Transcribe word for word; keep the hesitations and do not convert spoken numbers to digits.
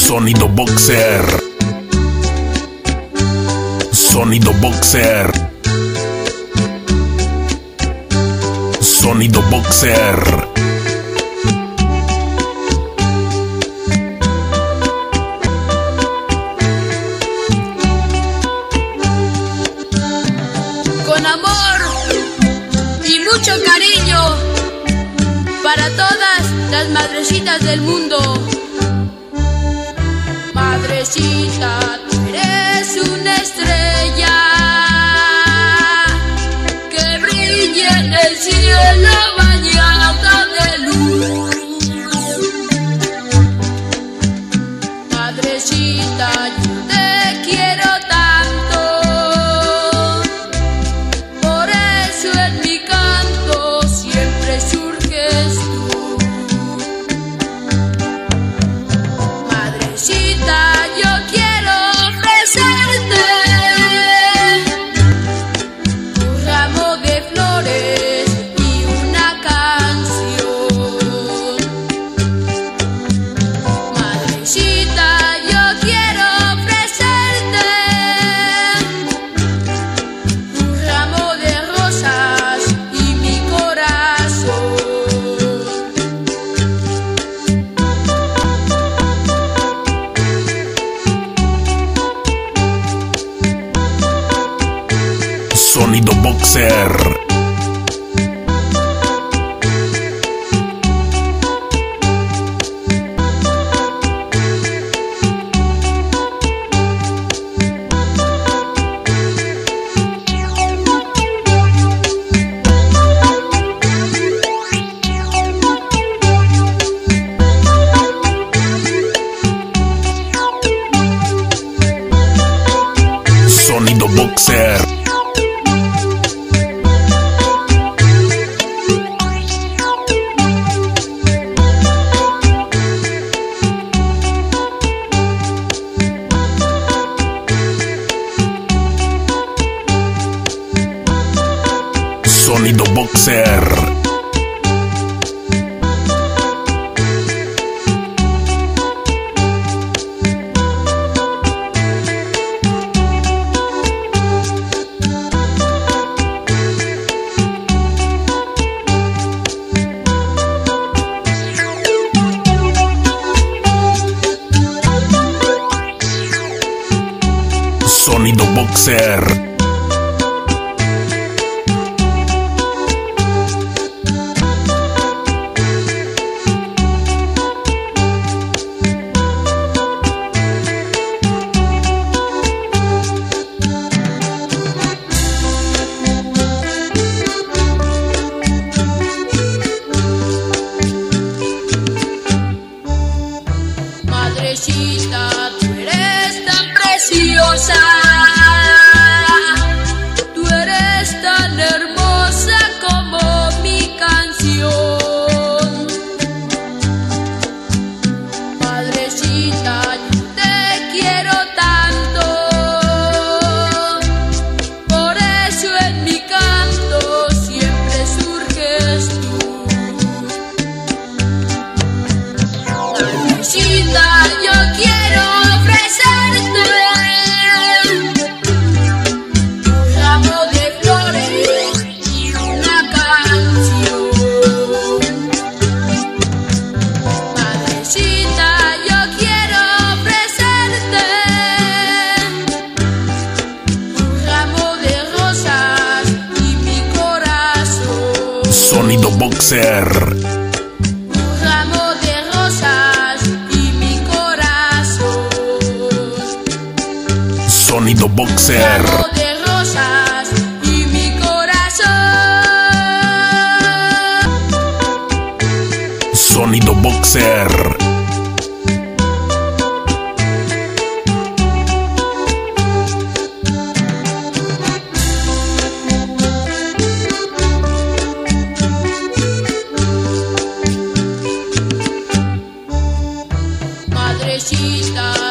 Sonido Boxer. Sonido Boxer. Sonido Boxer. Con amor y mucho cariño para todas las madrecitas del mundo. Madrecita, tú eres una estrella que brilla en el cielo bañada de luz. Madrecita, yo te quiero tanto, por eso en mi canto siempre surges tú. Madrecita, yo quiero ofrecerte un ramo de flores y una canción. Madrecita, yo quiero ofrecerte un ramo de rosas y mi corazón. Sonido Boxer. Sonido Boxer. Sonido Boxer. Sonido Boxer. Madrecita, tú eres tan preciosa, tú eres tan hermosa como mi canción. Madrecita, yo te quiero tanto, por eso en mi canto siempre surges tú. Madrecita, yo quiero ofrecerte un ramo de flores y una canción. Madrecita, yo quiero ofrecerte un ramo de rosas y mi corazón. Sonido Boxer. Un ramo de rosas y mi corazón. Sonido Boxer. Ramo de rosas y mi corazón. Sonido Boxer. Madrecita,